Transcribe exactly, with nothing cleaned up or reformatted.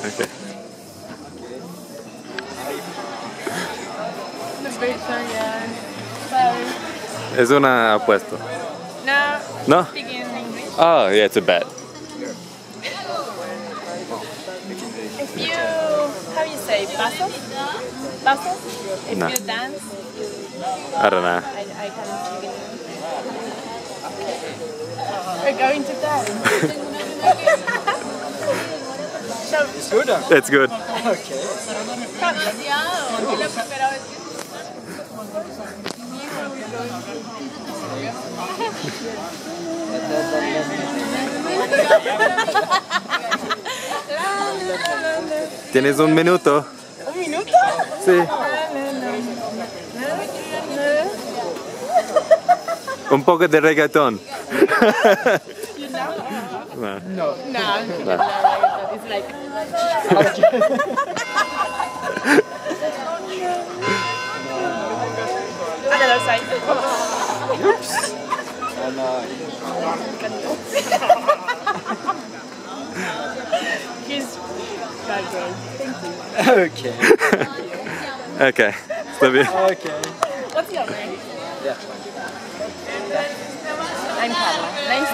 Okay. The boots are, yeah. So, Es una apuesta. no. No? Speaking in English. Oh, yeah, it's a bet. If you, how you say, pasos? Pasos? If No. you dance, I don't know. I, I can't speak in English. We're going to dance. So, It's good. Tienes un minuto. ¿Un minuto? Sí. Un poco de reggaetón. No. No, no, No. it's like. Another side. Oops. Oh no. He's bad girl. Thank you. Okay. Okay. Está bien. Okay. What's your name? Yeah. I'm Carla. Nice